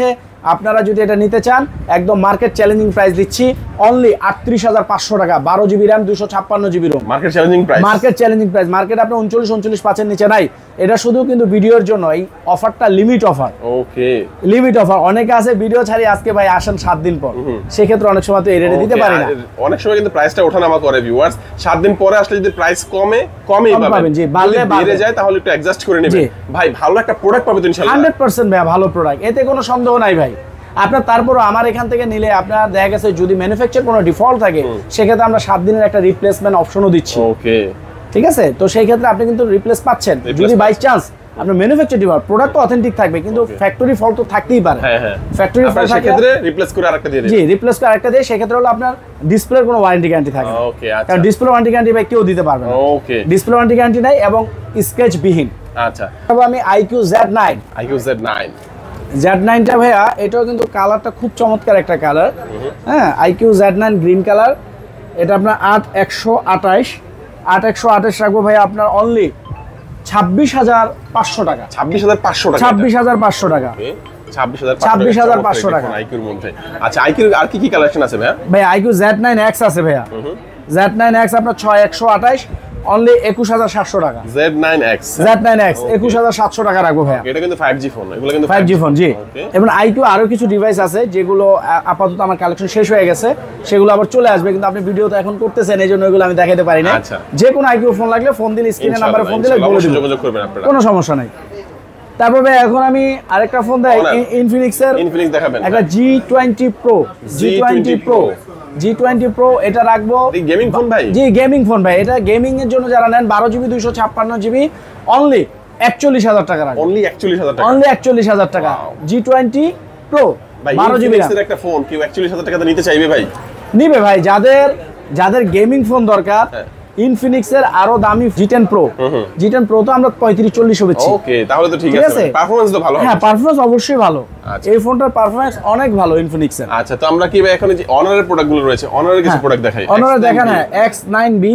আপনারা যদি এটা নিতে চান একদম মার্কেট চ্যালেঞ্জিং প্রাইস দিচ্ছি অনলি আটত্রিশ হাজার পাঁচশো টাকা, বারো জিবি র্যাম, দুশো ছাপ্পান্ন GB ROM. Market challenging price, market challenging price. Market আপনি উনচল্লিশ উনচল্লিশ পাঁচের নিচে নাই। এটা শুধু কিন্তু ভিডিওর জন্য, এই অফারটা limit offer. Okay, limit offer. অনেকে আছে ভিডিও ছাড়ি আজকে ভাই আসেন সাত দিন পর, সেক্ষেত্রে অনেক সময় তো এই রেটে দিতে পারি না। অনেক সময় কিন্তু প্রাইসটা ওঠানামা করে ভিউয়ার্স, সাত দিন পরে আসলে যদি প্রাইস কমে কমই পাবেন, জি, বাড়লে বেড়ে যায় তাহলে একটু অ্যাডজাস্ট করে নেবেন। ভাই ভালো একটা প্রোডাক্ট পাবেন তো ইনশাআল্লাহ হান্ড্রেড পার্সেন্ট ভাই, ভালো প্রোডাক্ট, এতে কোনো সন্দেহ নাই ভাই। আপনার তারপরও আমার এখান থেকে নিলে আপনার দেখা গেছে যদি ম্যানুফ্যাকচার কোনো ডিফল্ট থাকে সেক্ষেত্রে আমরা সাত দিনের একটা রিপ্লেসমেন্ট অপশনও দিচ্ছি। ওকে, ঠিক আছে, তো সেই ক্ষেত্রে আপনি কিন্তু রিপ্লেস পাচ্ছেন। যদি বাই চান্স আপনার ম্যানুফ্যাকচার ডিফল্ট, প্রোডাক্ট তো অথেন্টিক থাকবে কিন্তু ফ্যাক্টরি ফল্ট তো থাকতেই পারে। হ্যাঁ হ্যাঁ, ফ্যাক্টরি ফল্ট থাকলে সেক্ষেত্রে রিপ্লেস করে আরেকটা দিয়ে দিন। জি, রিপ্লেস করে আরেকটা দিয়ে সেক্ষেত্রে হলো আপনার ডিসপ্লের কোনো ওয়ারেন্টি গ্যারান্টি থাকে। ওকে, আচ্ছা, কারণ ডিসপ্লে ওয়ারেন্টি গ্যারান্টি ভাই কেউ দিতে পারবে না। ওকে, ডিসপ্লে ওয়ারেন্টি গ্যারান্টি নাই এবং স্ক্র্যাচ বিহীন। আচ্ছা, তবে আমি iQOO Z nine, iQOO Z nine Z নাইনটা ভাইয়া এটাও কিন্তু কালারটা খুব চমৎকার একটা কালার। হ্যাঁ, iQOO Z nine green colour. এটা আপনার আট একশো আঠাইশ আট একশো আঠাইশ রাখবো ভাইয়া আপনার অনলি ছাব্বিশ হাজার পাঁচশো টাকা। ছাব্বিশ হাজার পাঁচশো টাকা, ছাব্বিশ হাজার পাঁচশো টাকা, ছাব্বিশ হাজার ছাব্বিশ হাজার পাঁচশো টাকা আইকিউর মধ্যে। আচ্ছা, আইকিউর আর কি কি কালেকশন আছে ভাইয়া? ভাই আইকিউ জেড নাইন এক্স আছে ভাইয়া। জেড নাইন এক্স আপনার ছয় একশো আঠাইশ অনলি একুশ হাজার সাতশো টাকা। Z nine X, Z nine X একুশ হাজার সাতশো টাকা রাখবো ভাইয়া। এটা কিন্তু ফাইভ জি ফোন, এগুলো কিন্তু ফাইভ জি ফোন। জি, এবং আইকিউ আরো কিছু ডিভাইস আছে যেগুলো আপাতত আমার কালেকশন শেষ হয়ে গেছে, সেগুলো আবার চলে আসবে, কিন্তু আপনি ভিডিও তো এখন করতেছেন এই জন্য এগুলো আমি দেখাতে পারি না। যে কোনো আইকিউ ফোন লাগলে ফোন দিলে স্ক্রিনে নাম্বারে ফোন দিলে বলে দিব, যোগাযোগ করবেন আপনারা, কোনো সমস্যা নাই। তারপর ভাই এখন আমি আরেকটা ফোন দেই ইনফিনিক্স এর, ইনফিনিক্স দেখাবেন একটা G twenty pro, G twenty pro, G twenty pro এটা রাখবো। গেমিং ফোন ভাই? জি, গেমিং ফোন ভাই। এটা গেমিং এর জন্য যারা নেন বারো জিবি দুইশো ছাপ্পান্ন জিবি অনলি একচল্লিশ হাজার টাকা রাখবো। অনলি একচল্লিশ হাজার টাকা, অনলি একচল্লিশ হাজার টাকা। জি টোয়েন্টি প্রো বারো জিবি এর একটা ফোন কেউ একচল্লিশ হাজার টাকা নিতে চাইবে ভাই? নিবে ভাই, যাদের যাদের গেমিং ফোন দরকার। ইনফিনিক্স এর আরো দামি G ten pro, G ten pro তো আমরা পঁয়ত্রিশ চল্লিশ হচ্ছে। ওকে, তাহলে তো ঠিক আছে, পারফরম্যান্স তো ভালো হবে। হ্যাঁ, পারফরম্যান্স অবশ্যই ভালো, এই ফোনটার পারফরম্যান্স অনেক ভালো ইনফিনিক্স এর। আচ্ছা, তো আমরা কি ভাই এখন যে অনারের প্রোডাক্টগুলো রয়েছে, অনারের কিছু প্রোডাক্ট দেখাই। অনারের দেখেন, হ্যাঁ X nine B,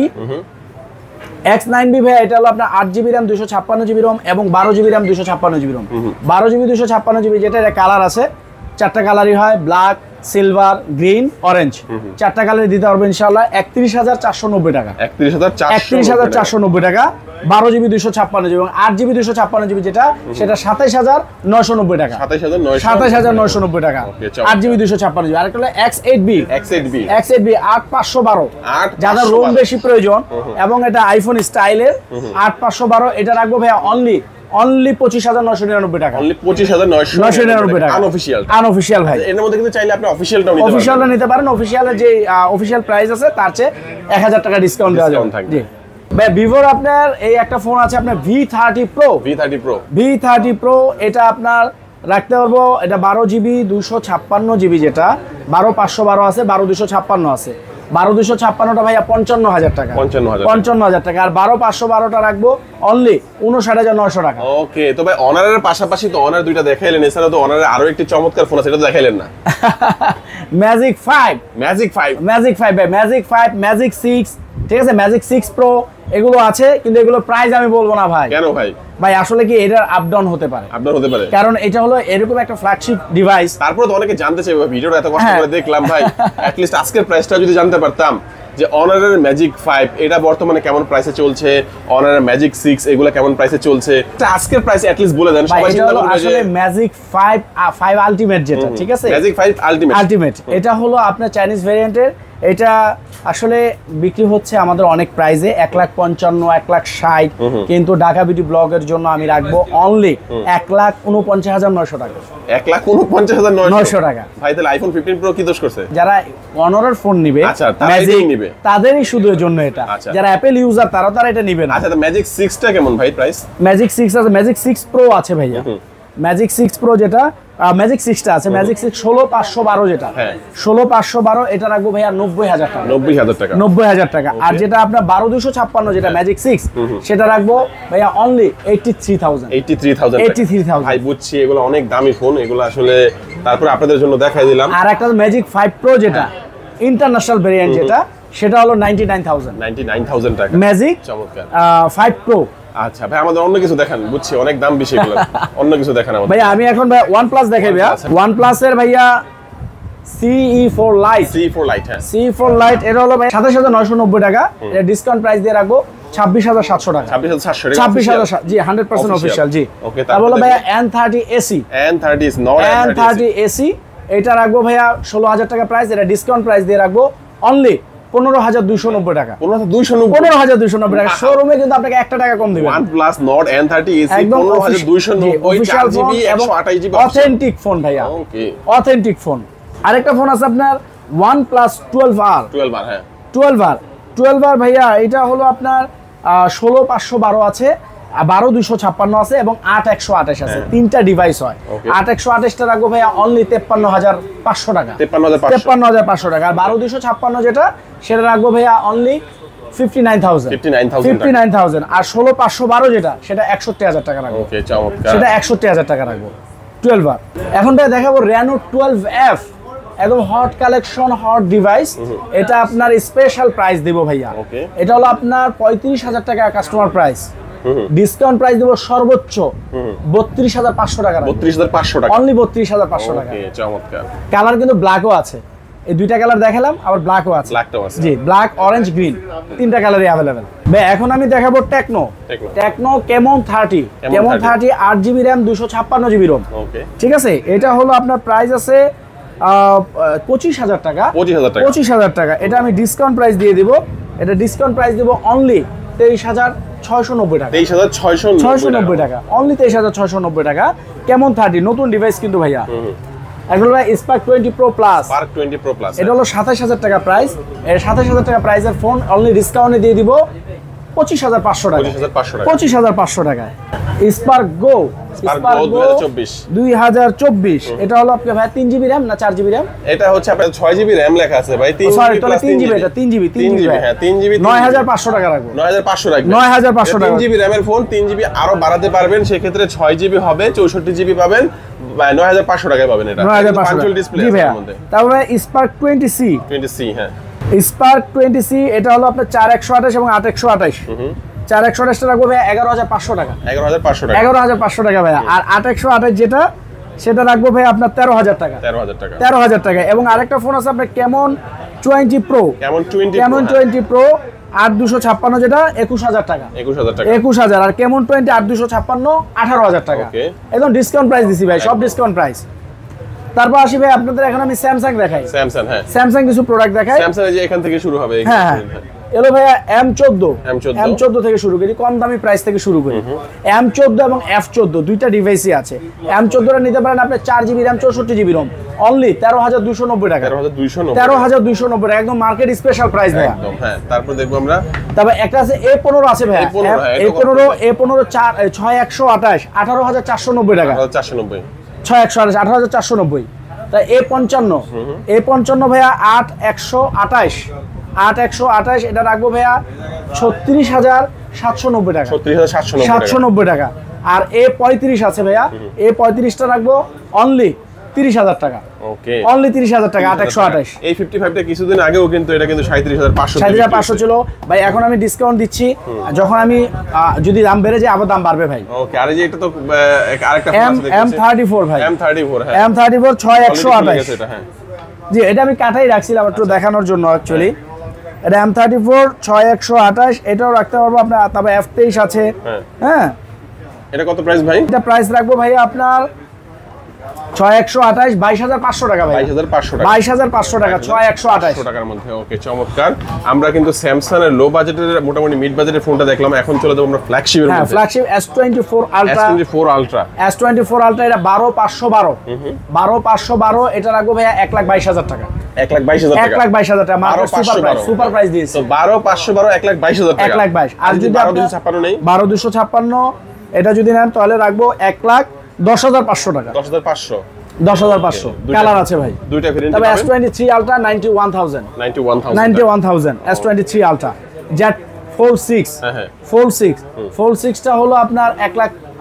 X nine B ভাই এটা হলো আপনার আট জিবি র্যাম, দুশো ছাপ্পান্ন জিবি রোম এবং বারো জিবি র্যাম, দুশো ছাপ্পান্ন জিবি রোম। বারো জিবি দুশো ছাপ্পান্ন জিবি যেটা এটা কালার আছে চারটা কালারই হয়, ব্ল্যাক, সিলভার, গ্রিন, অরেঞ্জ, চারটা কালারই দিতে পারবো ইনশাআল্লাহ। একত্রিশ হাজার চারশো নব্বই টাকা, একত্রিশ হাজার চারশো নব্বই টাকা। বারো জিবি দুশো ছাপ্পান্ন জিবি এবং আট জিবি দুশো ছাপ্পান্ন জিবি যেটা সেটা সাতাইশ হাজার নয়শো নব্বই টাকা, সাতাইশ হাজার নয়শো নব্বই টাকা আট জিবি দুশো ছাপ্পান্ন জিবি। আরেকটা হলো X eight B, X eight B আট পাঁচশো বারো, যাদের রোম বেশি প্রয়োজন এবং এটা আইফোন স্টাইলের আট পাঁচশো বারো, এটা রাখবো ভাইয়া অনলি অনলি পঁচিশ হাজার নয়শো নিরানব্বই টাকা, অনলি পঁচিশ হাজার নয়শো নিরানব্বই টাকা আনঅফিশিয়াল। আনঅফিশিয়াল ভাই, এর মধ্যে কিন্তু চাইলে আপনি অফিশিয়ালটাও নিতে পারেন, অফিশিয়ালটা নিতে পারেন। অফিশিয়ালের যে অফিশিয়াল প্রাইস আছে তার চেয়ে এক হাজার টাকা ডিসকাউন্ট দেওয়া যাবে। জি ভাই, ভিভোর আপনার এই একটা ফোন আছে আপনার V thirty pro, V thirty pro, V thirty pro এটা আপনার রাখতে পারবো। এটা বারো জিবি দুশো ছাপ্পান্ন জিবি, যেটা বারো পাঁচশো বারো আছে, বারো দুশো ছাপ্পান্ন আছে। বারো দুশো ছাপ্পান্নটা ভাইয়া পঞ্চান্ন হাজার টাকা, পঞ্চান্ন হাজার টাকা। আর বারো পাঁচশো বারোটা রাখবো অনলি উনষাট হাজার নয়শো টাকা। ওকে, তো ভাই অনারের পাশাপাশি তো অনার দুইটা দেখাইলেন, এছাড়া তো অনারের আরো একটি চমৎকার ফোন আছে, এটা তো দেখাইলেন না। Magic five, magic five, magic five ভাই, ম্যাজিক ফাইভ, ম্যাজিক সিক্স, ঠিক আছে, ম্যাজিক সিক্স প্রো এগুলো আছে, কিন্তু এগুলো প্রাইস আমি বলবো না ভাই। কেন ভাই? ভাই আসলে কি এটার আপ ডাউন হতে পারে, আপ ডাউন হতে পারে, কারণ এটা হলো এরকম একটা ফ্ল্যাগশিপ ডিভাইস। তারপরে তো অনেকে জানতে চাইবে, ভিডিওটা এত কষ্ট করে দেখলাম ভাই, অ্যাট লিস্ট আজকের প্রাইসটা যদি জানতে পারতাম যে অনারের ম্যাজিক ফাইভ এটা বর্তমানে কেমন প্রাইসে চলছে, অনারের ম্যাজিক সিক্স এগুলো কেমন প্রাইসে চলছে, আজকের প্রাইস অ্যাট লিস্ট বলে দেন। সবাই চিন্তা করবে আসলে ম্যাজিক ফাইভ ফাইভ আলটিমেট যেটা, ঠিক আছে, ম্যাজিক ফাইভ আলটিমেট, আলটিমেট এটা হলো আপনার চাইনিজ ভেরিয়েন্টের। এটা আসলে বিক্রি হচ্ছে আমাদের অনেক প্রাইসে, এক লাখ পঞ্চান্ন, এক লাখ ষাট, কিন্তু ঢাকা বিউটি ব্লগের জন্য আমি রাখবো অনলি এক লাখ উনপঞ্চাশ হাজার নয়শো টাকা, এক লাখ উনপঞ্চাশ হাজার নয়শো টাকা। ভাই তাহলে আইফোন ফিফটিন প্রো কি দোষ করছে? যারা অনারের ফোন নিবে, আচ্ছা ম্যাজিক নিবে, তাদেরই শুধু এর জন্য এটা। যারা অ্যাপেল ইউজার তারা তারা এটা নিবে না। আচ্ছা, তো ম্যাজিক সিক্স টা কেমন ভাই প্রাইস? ম্যাজিক সিক্স আছে, ম্যাজিক সিক্স প্রো আছে ভাইয়া, ম্যাজিক সিক্স প্রো যেটা, ম্যাজিক সিক্সটা আছে, ম্যাজিক সিক্স ষোলো পাঁচশো বারো যেটা, ষোলো পাঁচশো বারো এটা রাখবো ভাইয়া নব্বই হাজার টাকা, নব্বই হাজার টাকা, নব্বই হাজার টাকা। আর যেটা আপনার বারো দুশো ছাপ্পান্ন যেটা ম্যাজিক সিক্স, সেটা রাখবো ভাইয়া only eighty three thousand, eighty three thousand, eighty three thousand. ভাই বুঝছি এগুলো অনেক দামি ফোন, এগুলো আসলে তারপরে আপনাদের জন্য দেখাই দিলাম। আর একটা ম্যাজিক ফাইভ প্রো যেটা ইন্টারন্যাশনাল ভেরিয়েন্ট যেটা, সেটা হলো ninety nine thousand, ninety nine thousand টাকা ম্যাজিক চমৎকার ফাইভ প্রো। আচ্ছা ভাই আমাদের অন্য কিছু দেখান, বুঝছি অনেক দাম বেশি এগুলো, অন্য কিছু দেখান আমাদের। ভাই আমি এখন ভাই OnePlus দেখাই ভাইয়া। OnePlus এর ভাইয়া C E four Lite, C E four Lite হ্যাঁ, সি ই ফোর Lite এটা হলো ভাই সাতাশ হাজার নয়শো নব্বই টাকা, এটা ডিসকাউন্ট প্রাইস দিয়ে রাখবো ছাব্বিশ হাজার সাতশো টাকা। ছাব্বিশ হাজার সাতশো টাকা, ছাব্বিশ হাজার জি হান্ড্রেড পার্সেন্ট অফিশিয়াল জি। ওকে, তারপর হলো ভাইয়া N thirty SE, N thirty is not N thirty SE এটা রাখবো ভাইয়া ষোলো হাজার টাকা প্রাইস, এটা ডিসকাউন্ট প্রাইস দিয়ে রাখবো অনলি পনেরো হাজার দুইশো নব্বই টাকা। পনেরো হাজার দুইশো নব্বই, পনেরো হাজার দুইশো নব্বই টাকা, শোরুমে কিন্তু আপনাকে একটা টাকা কম দিবেন। OnePlus Nord N thirty SE একদম পনেরো হাজার দুইশো নব্বই, চার জিবি একশো আঠাশ জিবি অথেন্টিক ফোন ভাইয়া, ওকে অথেন্টিক ফোন। আরেকটা ফোন আছে আপনার OnePlus twelve R, twelve R হ্যাঁ, টুয়েলভ আর টুয়েলভ আর ভাইয়া এটা হলো আপনার ষোলো পাঁচশো বারো আছে, বারো দুইশো ছাপ্পান্ন আছে এবং আট একশো আঠাশ আছে, তিনটা ডিভাইস হয়। আট একশো আঠাশটা রাখবো ভাইয়া অনলি তেপ্পান্ন হাজার পাঁচশো টাকা, তেপ্পান্ন হাজার পাঁচশো, তেপ্পান্ন হাজার পাঁচশো টাকা। আর বারো দুইশো ছাপ্পান্ন যেটা সেটা রাখবো ভাইয়া only fifty nine thousand, fifty nine thousand, fifty nine thousand. আর ষোলো পাঁচশো বারো যেটা সেটা একষট্টি হাজার টাকা রাখবো, ওকে চমৎকার, সেটা একষট্টি হাজার টাকা রাখবো টুয়েলভ আর। এখন ভাই দেখাবো Reno টুয়েলভ এফ, একদম হট কালেকশন, হট ডিভাইস। এটা আপনার স্পেশাল প্রাইস দেব ভাইয়া, এটা হলো আপনার পঁয়ত্রিশ হাজার টাকা কাস্টমার প্রাইস, ডিসকাউন্ট প্রাইস দেব সর্বোচ্চ বত্রিশ হাজার পাঁচশো টাকা, বত্রিশ হাজার পাঁচশো টাকা, অনলি বত্রিশ হাজার পাঁচশো টাকা। ওকে চমৎকার। কালার কিন্তু ব্ল্যাকও আছে, এই দুইটা কালার দেখালাম, আবার ব্ল্যাকও আছে, ব্ল্যাকটাও আছে জি, ব্ল্যাক অরেঞ্জ গ্রিন তিনটা কালারই अवेलेबल। ভাই এখন আমি দেখাবো Tecno, Tecno Camon thirty, Camon thirty আট জিবি র্যাম দুশো ছাপ্পান্ন জিবি রোম, ওকে ঠিক আছে। এটা হলো আপনার প্রাইস আছে পঁচিশ হাজার টাকা, পঁচিশ হাজার টাকা, পঁচিশ হাজার টাকা। এটা আমি ডিসকাউন্ট প্রাইস দিয়ে দিব, এটা ডিসকাউন্ট প্রাইস দিব অনলি তেইশ হাজার ছয়শো নব্বই টাকা, তেইশ হাজার ছয়শো ছয়শো নব্বই টাকা, অনলি তেইশ হাজার ছয়শো নব্বই টাকা। কেমন থার্টি নতুন ডিভাইস কিন্তু ভাইয়া, এখন ভাই Spark twenty pro plus, Spark twenty pro plus এটা হলো সাতাশ হাজার টাকা প্রাইস, এর সাতাশ হাজার টাকা প্রাইসের ফোন অনলি ডিসকাউন্টে দিয়ে দিব পঁচিশ হাজার পাঁচশো টাকা, পঁচিশ হাজার পাঁচশো টাকা, পঁচিশ হাজার পাঁচশো টাকায়। স্পার্ক গো, স্পার্ক গো দুই হাজার চব্বিশ, এটা হলো আপনার ভাই তিন জিবি র্যাম না চার জিবি র্যাম? এটা হচ্ছে আপনার ছয় জিবি র্যাম লেখা আছে ভাই, তিন সরি জিবি তাহলে তিন জিবি, এটা তিন জিবি, তিন জিবি হ্যাঁ তিন জিবি, নয় হাজার পাঁচশো টাকা রাখবো, নয় হাজার পাঁচশো রাখবেন, নয় হাজার পাঁচশো টাকা। তিন জিবি র্যামের ফোন, তিন জিবি আরো বাড়াতে পারবেন, সেক্ষেত্রে ছয় জিবি হবে, চৌষট্টি জিবি পাবেন, নয় হাজার পাঁচশো টাকায় পাবেন এটা, নয় হাজার পাঁচশো পাঞ্চুয়াল ডিসপ্লে আছে এর মধ্যে। তারপরে Spark twenty C, twenty C হ্যাঁ, স্পার্ক টোয়েন্টি সি এটা হলো আপনার চার একশো আঠাশ এবং আট একশো আঠাশ, চার একশো আঠাশটা রাখবো ভাই এগারো হাজার পাঁচশো টাকা, এগারো হাজার পাঁচশো টাকা, এগারো হাজার পাঁচশো টাকা ভাইয়া। আর আট একশো আঠাশ যেটা সেটা রাখবো ভাই আপনার তেরো হাজার টাকা, তেরো হাজার টাকা, তেরো হাজার টাকা। এবং আরেকটা ফোন আছে আপনার Camon twenty pro, Camon twenty, Camon twenty pro আট দুশো ছাপ্পান্ন যেটা একুশ হাজার টাকা, একুশ হাজার টাকা, একুশ হাজার। আর কেমন টোয়েন্টি আট দুশো ছাপ্পান্ন আঠারো হাজার টাকা, একদম ডিসকাউন্ট প্রাইস দিছি ভাই, সব ডিসকাউন্ট প্রাইস। তারপর আসি ভাই আপনাদের এখন আমি স্যামসাং দেখাই, স্যামসাং হ্যাঁ, স্যামসাং কিছু প্রোডাক্ট দেখাই। স্যামসাং এই যে এখান থেকে শুরু হবে, হ্যাঁ হ্যাঁ এলো ভাইয়া এম চোদ্দ, এম চোদ্দ, এম চোদ্দ থেকে শুরু করি, কম দামি প্রাইস থেকে শুরু করি। এম চোদ্দ এবং এফ চোদ্দ দুইটা ডিভাইসই আছে। এম চোদ্দটা নিতে পারেন আপনি চার জিবি র্যাম চৌষট্টি জিবি রোম, অনলি তেরো হাজার দুইশো নব্বই টাকা, তেরো হাজার দুইশো নব্বই, তেরো হাজার দুইশো নব্বই টাকা, একদম মার্কেট স্পেশাল প্রাইস ভাইয়া একদম হ্যাঁ। তারপর দেখবো আমরা, তারপর একটা আছে এ পনেরো আছে ভাইয়া, এ পনেরো, এ পনেরো চার ছয় একশো আঠাশ আঠারো হাজার চারশো নব্বই টাকা, চারশো নব্বই, ছয় একশো আঠাশ আঠারো হাজার চারশো নব্বই। তাই এ পঞ্চান্ন, এ পঞ্চান্ন ভাইয়া আট একশো আঠাশ, আট একশো আঠাশ এটা রাখবো ভাইয়া ছত্রিশ হাজার সাতশো নব্বই টাকা, ছত্রিশ হাজার সাতশো সাতশো নব্বই টাকা। আর এ পঁয়ত্রিশ আছে ভাইয়া, এ পঁয়ত্রিশটা রাখবো অনলি তিরিশ হাজার টাকা, ওকে অনলি তিরিশ হাজার টাকা, আট একশো আঠাশ। এই ফিফটি ফাইভটা কিছুদিন আগেও কিন্তু এটা কিন্তু সাঁইত্রিশ হাজার পাঁচশো, সাঁইত্রিশ হাজার পাঁচশো ছিল ভাই, এখন আমি ডিসকাউন্ট দিচ্ছি, যখন আমি আহ, যদি দাম বেড়ে যায় আবার দাম বাড়বে ভাই। ওকে, আর এই যে এটা তো আরেকটা এম এম থার্টি ফোর ভাই, এম থার্টি ফোর হ্যাঁ, এম থার্টি ফোর ছয় একশো আঠাশ, এটা হ্যাঁ জি এটা আমি কাটাই রাখছিলাম একটু দেখানোর জন্য অ্যাকচুয়ালি। এটা এম থার্টি ফোর ছয় একশো আঠাশ, এটাও রাখতে পারবো আপনার। তারপর এফ তেইশ আছে, হ্যাঁ এটা কত প্রাইস ভাই? এটা প্রাইস রাখবো ভাই আপনার ছয় একশো আঠাশ, বাইশ হাজার পাঁচশো টাকা ভাই, বাইশ হাজার পাঁচশো টাকা, বাইশ হাজার পাঁচশো টাকা, ছয় একশো আঠাশ টাকার মধ্যে। ওকে চমৎকার। আমরা কিন্তু স্যামসাং এর লো বাজেটের মোটামুটি মিড বাজেটের ফোনটা দেখলাম, এখন চলে যাবো আমরা ফ্ল্যাগশিপের মধ্যে। হ্যাঁ flagship S twenty four ultra, S twenty four ultra, S twenty four ultra এটা বারো পাঁচশো বারো, বারো পাঁচশো বারো এটা রাখবো ভাইয়া এক লাখ বাইশ হাজার টাকা, এক লাখ বাইশ হাজার এক টাকা, লাখ বাইশ হাজার টাকা, market super price, super price দিয়েছে। তো বারো পাঁচশো বারো এক লাখ বাইশ হাজার টাকা, এক লাখ বাইশ। আর যদি বারো দুশো ছাপ্পান্ন নেই, বারো দুশো ছাপ্পান্ন এটা যদি নেন তাহলে রাখবো এক লাখ দশ হাজার পাঁচশো টাকা, দশ হাজার পাঁচশো, দশ হাজার পাঁচশো। কালার আছে ভাই দুইটা ভেরিয়েন্ট, তবে S twenty three ultra ninety one thousand, ninety one thousand, ninety one thousand S twenty three ultra. Z fold six, হ্যাঁ হ্যাঁ ফোল্ড সিক্স, ফোল্ড সিক্সটা হলো আপনার এক লাখ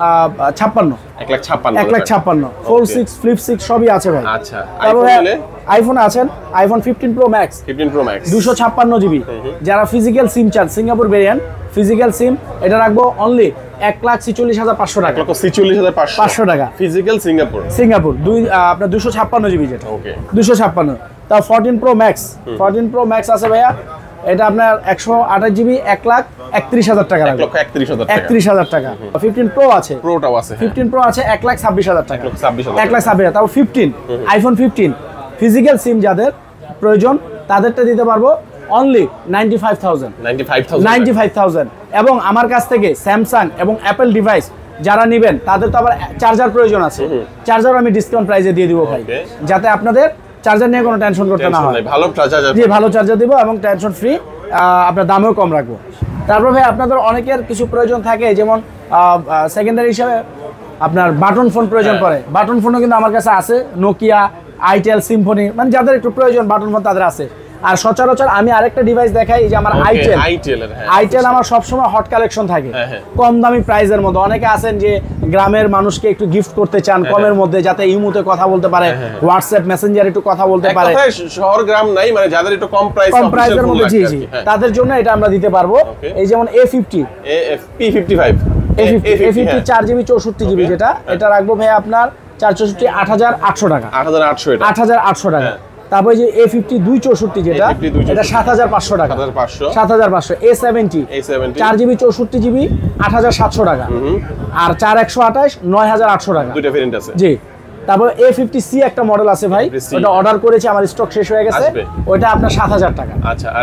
ছাপ্পান্ন এক লাখ ছাপ্পান্ন এক লাখ ছাপ্পান্ন ফোল্ড সিক্স ফ্লিপ সিক্স সবই আছে ভাই। আচ্ছা তারপরে আইফোন আছেন iPhone fifteen pro max fifteen pro max দুশো ছাপ্পান্ন জিবি যারা ফিজিক্যাল সিম চান সিঙ্গাপুর ভেরিয়েন্ট ফিজিক্যাল সিম এটা রাখবো অনলি এক লাখ ছিচল্লিশ হাজার পাঁচশো টাকা ছিচল্লিশ হাজার পাঁচশো টাকা ফিজিক্যাল সিঙ্গাপুর সিঙ্গাপুর দুই আপনার দুশো ছাপ্পান্ন জিবি যেটা ওকে দুশো ছাপ্পান্ন তাও fourteen pro max fourteen pro max আছে ভাইয়া এটা আপনার একশো আঠাশ জিবি এক লাখ একত্রিশ হাজার টাকা এক লক্ষ একত্রিশ হাজার একত্রিশ হাজার টাকা ফিফটিন প্রো আছে প্রোটাও আছে ফিফটিন প্রো আছে এক লাখ ছাব্বিশ হাজার টাকা ছাব্বিশ হাজার এক লাখ ছাব্বিশ হাজার তাও fifteen iPhone fifteen physical SIM যাদের প্রয়োজন তাদেরটা দিতে পারবো only ninety five thousand ninety five thousand এবং আমার কাছ থেকে স্যামসাং এবং অ্যাপেল ডিভাইস যারা নেবেন তাদের তো আবার চার্জার প্রয়োজন আছে চার্জার আমি ডিসকাউন্ট প্রাইসে দিয়ে দিব ভাই যাতে আপনাদের চার্জার নিয়ে কোনো টেনশন করতে না হয় ভালো চার্জার জি ভালো চার্জার দিব এবং টেনশন ফ্রি আপনার দামেও কম রাখবো। তারপর ভাই আপনাদের অনেকের কিছু প্রয়োজন থাকে যেমন সেকেন্ডারি হিসাবে আপনার বাটন ফোন প্রয়োজন পড়ে বাটন ফোনও কিন্তু আমার কাছে আছে নোকিয়া আইটেল সিম্ফনি মানে যাদের একটু প্রয়োজন বাটন ফোন তাদের আছে। আর সচরাচর আমি আরেকটা ডিভাইস দেখাই যে আমার আইটেল আইটেল আমার সবসময় হট কালেকশন থাকে কম দামি প্রাইসের মধ্যে অনেকে আছেন যে গ্রামের মানুষকে একটু গিফট করতে চান কমের মধ্যে যাতে ইমুতে কথা বলতে পারে হোয়াটসঅ্যাপ মেসেঞ্জার একটু কথা বলতে পারে শহর গ্রাম নাই মানে যাদের একটু কম প্রাইস কম প্রাইসের মধ্যে জি জি তাদের জন্য এটা আমরা দিতে পারবো। এই যেমন A fifty P fifty five A fifty চার জিবি চৌষট্টি জিবি যেটা এটা রাখবো ভাই আপনার চার চৌষট্টি আট হাজার আটশো টাকা আট হাজার আটশো আট হাজার আটশো টাকা। তারপরে যে এ ফিফটি দুই চৌষট্টি যেটা এটা সাত হাজার পাঁচশো টাকা সাত হাজার পাঁচশো এ সেভেন্টি চার জিবি চৌষট্টি জিবি আট হাজার সাতশো টাকা আর চার একশো আঠাশ নয় হাজার আটশো টাকা জি। তারপর এ ফিফটি সি একটা মডেল আছে ভাই ওটা অর্ডার করেছি আমার স্টক শেষ হয়ে গেছে ওইটা আপনার সাত হাজার টাকা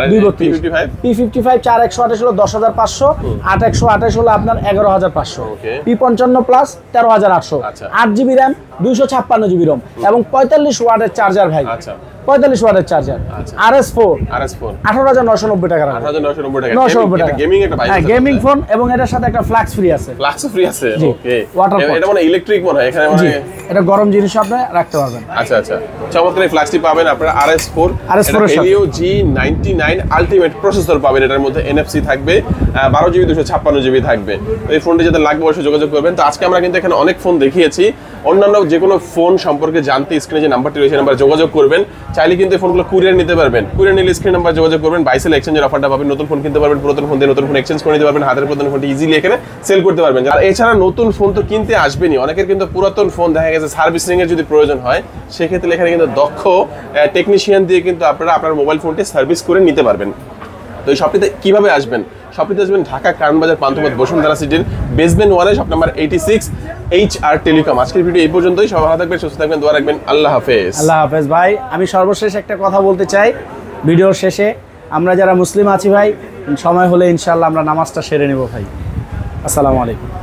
পি ফিফটি ফাইভ চার একশো আঠাশ হলো দশ হাজার পাঁচশো আট একশো আঠাশ হলো আপনার এগারো হাজার পাঁচশো পি পঞ্চান্ন প্লাস তেরো হাজার আটশো আট জিবি র্যাম দুইশো ছাপ্পান্ন জিবি রোম এবং পঁয়তাল্লিশ ওয়াটের চার্জার ভাই পঁয়তাল্লিশ ওয়াটের চার্জার আর এস ফোর আঠারো হাজার নয়শো নব্বই টাকা নয়শো নব্বই টাকা গেমিং ফোন এবং এটার সাথে একটা ফ্লাক্স ফ্রি আছে ফ্লাক্স ফ্রি আছে ওকে এটা মানে ইলেকট্রিক মনে হয় এখানে মানে এটা গরম জিনিস আপনি রাখতে পারবেন। আচ্ছা আচ্ছা চমৎকার এই ফ্লাক্সটি পাবেন আপনারা R S four R S four এর সাথে Helio G ninety nine ultimate processor পাবেন এটার মধ্যে এনএফসি থাকবে বারো জিবি দুইশো ছাপ্পান্ন জিবি থাকবে এই ফোনটি যাদের লাগবে অবশ্যই যোগাযোগ করবেন। তো আজকে আমরা কিন্তু এখানে অনেক ফোন দেখিয়েছি অন্যান্য যে কোনো ফোন সম্পর্কে জানতে স্ক্রিনে যে নাম্বারটি রয়েছে নাম্বার যোগাযোগ করবেন চাইলে কিন্তু এই ফোনগুলো কুরিয়ার নিতে পারবেন কুরিয়ার নিলে স্ক্রিন নাম্বার যোগাযোগ করবেন বাইসেল এক্সচেঞ্জের অফারটা পাবেন নতুন ফোন কিনতে পারবেন পুরাতন ফোন দিয়ে নতুন ফোন এক্সচেঞ্জ করে নিতে পারবেন হাতের পুরাতন ফোনটি ইজিলি এখানে সেল করতে পারবেন। আর এছাড়া নতুন ফোন তো কিনতে আসবেনই অনেকের কিন্তু পুরাতন ফোন দেখা গেছে সার্ভিসিং এর যদি প্রয়োজন হয় সেক্ষেত্রে এখানে কিন্তু দক্ষ টেকনিশিয়ান দিয়ে কিন্তু আপনারা আপনার মোবাইল ফোনটি সার্ভিস করে নিতে পারবেন। তো এই শপটিতে কিভাবে আসবেন শপটিতে আসবেন ঢাকা কারণবাজার পান্থপথ বসুন্ধরা সিটির বেসমেন্ট ওয়ানে shop number eighty six H R telecom. আজকের ভিডিও এই পর্যন্তই সবাই ভালো থাকবেন সুস্থ থাকবেন দোয়া রাখবেন আল্লাহ হাফেজ। আল্লাহ হাফেজ ভাই আমি সর্বশেষ একটা কথা বলতে চাই ভিডিওর শেষে আমরা যারা মুসলিম আছি ভাই সময় হলে ইনশাআল্লাহ আমরা নামাজটা সেরে নেব ভাই। আসসালামু আলাইকুম।